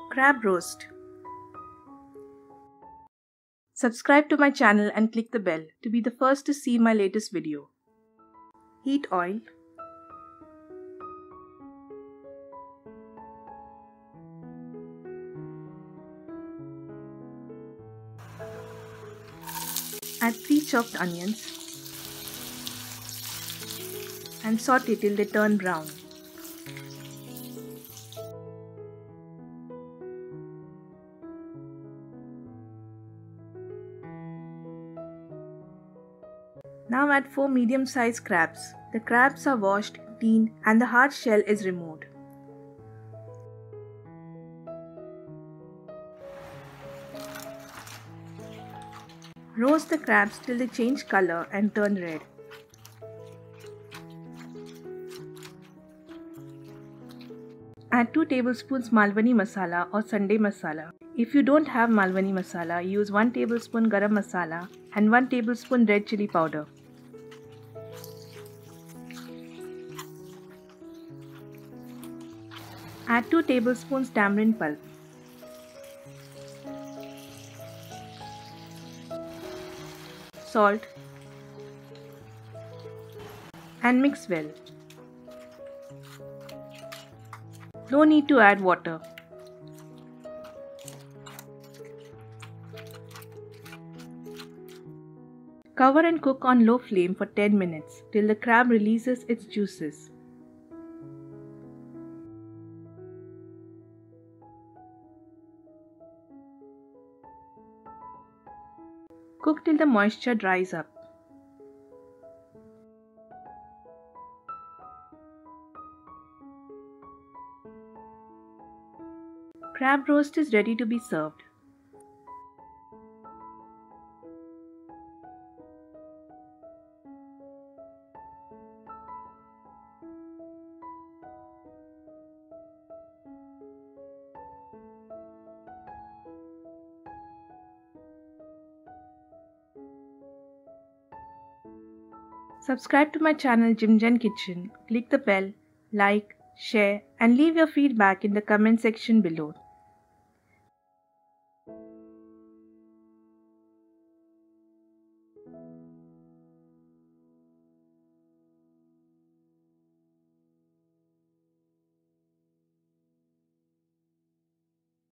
Crab roast. Subscribe to my channel and click the bell to be the first to see my latest video. Heat oil. Add 3 chopped onions and saute till they turn brown. Now add 4 medium-sized crabs. The crabs are washed, cleaned, and the hard shell is removed. Roast the crabs till they change color and turn red. Add 2 tablespoons Malwani masala or Sunday masala. If you don't have Malwani masala, use 1 tablespoon garam masala and 1 tablespoon red chili powder. Add 2 tablespoons tamarind pulp. Salt and mix well. No need to add water. Cover and cook on low flame for 10 minutes till the crab releases its juices. Cook till the moisture dries up. Crab roast is ready to be served. Subscribe to my channel JIMJEN Kitchen, click the bell, like, share and leave your feedback in the comment section below.